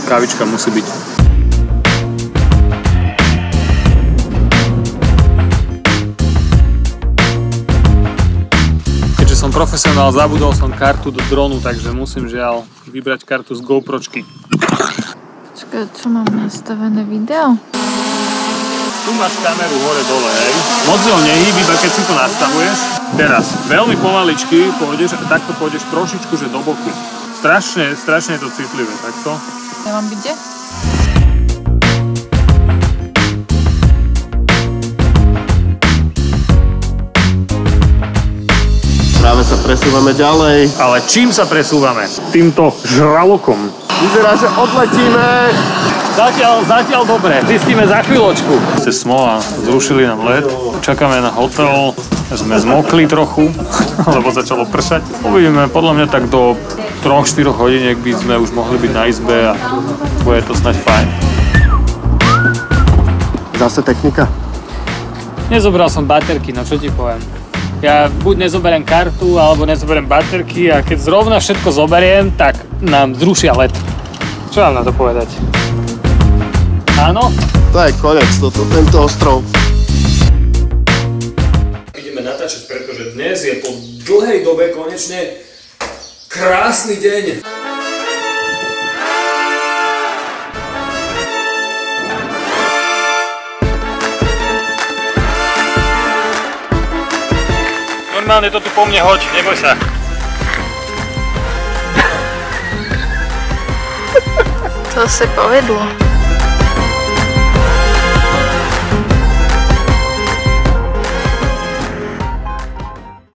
Kávička musí byť. Keďže som profesionál, zabudol som kartu do dronu, takže musím žiaľ vybrať kartu z GoPročky. Počkaj, čo mám nastavené video? Tu máš kameru hore dole, hej. Moc ho nehýb, iba keď si to nastavuješ. Teraz veľmi pomaličky pôjdeš a takto pôjdeš trošičku, že do boku. Strašne je to citlivé, takto. Ja mám byť kde? Práve sa presúvame ďalej. Ale čím sa presúvame? Týmto žralokom. Vyzerá, že odletíme. Zatiaľ dobre. Zistíme za chvíľočku. Ste smola, zrušili nám let. Čakáme na hotel. Sme zmokli trochu, lebo začalo pršať. Uvidíme, podľa mňa tak do 3-4 hodiniek by sme už mohli byť na izbe a bude to snáď fajn. Zase technika? Nezobral som baterky, no čo ti poviem. Ja buď nezoberiem kartu, alebo nezoberiem baterky a keď zrovna všetko zoberiem, tak nám zrušia let. Čo mám na to povedať? Áno? To je koniec, tento ostrov. Ideme natáčať, pretože dnes je po dlhej dobe konečne krásny deň. Normálne to tu po mne hoď, neboj sa. To sa povedlo.